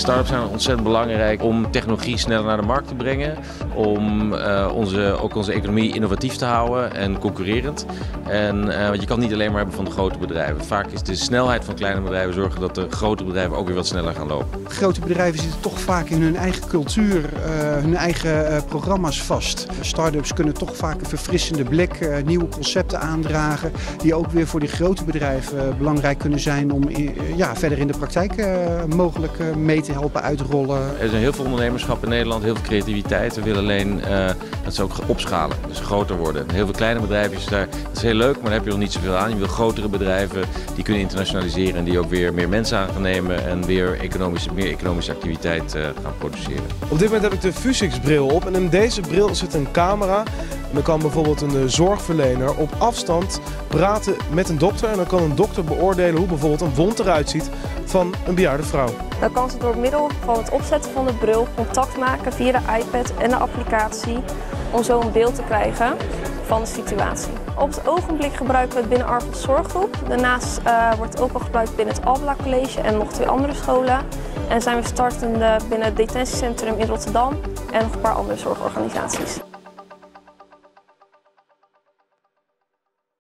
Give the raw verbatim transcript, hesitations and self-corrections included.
Start-ups zijn ontzettend belangrijk om technologie sneller naar de markt te brengen. Om uh, onze, ook onze economie innovatief te houden en concurrerend. En, uh, want je kan het niet alleen maar hebben van de grote bedrijven. Vaak is de snelheid van kleine bedrijven zorgen dat de grote bedrijven ook weer wat sneller gaan lopen. Grote bedrijven zitten toch vaak in hun eigen cultuur, uh, hun eigen uh, programma's vast. Start-ups kunnen toch vaak een verfrissende blik, uh, nieuwe concepten aandragen. Die ook weer voor die grote bedrijven uh, belangrijk kunnen zijn om in, uh, ja, verder in de praktijk uh, mogelijk uh, mee te helpen uitrollen. Er is heel veel ondernemerschap in Nederland, heel veel creativiteit. We willen alleen uh, dat ze ook opschalen, dus groter worden. Heel veel kleine bedrijfjes, daar, dat is heel leuk, maar daar heb je nog niet zoveel aan. Je wil grotere bedrijven die kunnen internationaliseren en die ook weer meer mensen aan gaan nemen en weer economische, meer economische activiteit uh, gaan produceren. Op dit moment heb ik de Vuzix bril op en in deze bril zit een camera. En dan kan bijvoorbeeld een zorgverlener op afstand praten met een dokter en dan kan een dokter beoordelen hoe bijvoorbeeld een wond eruit ziet van een bejaarde vrouw. Dan kan ze door middel van het opzetten van de bril contact maken via de iPad en de applicatie om zo een beeld te krijgen van de situatie. Op het ogenblik gebruiken we het binnen Argos Zorggroep. Daarnaast uh, wordt het ook al gebruikt binnen het Albla College en nog twee andere scholen. En zijn we startende binnen het detentiecentrum in Rotterdam en nog een paar andere zorgorganisaties.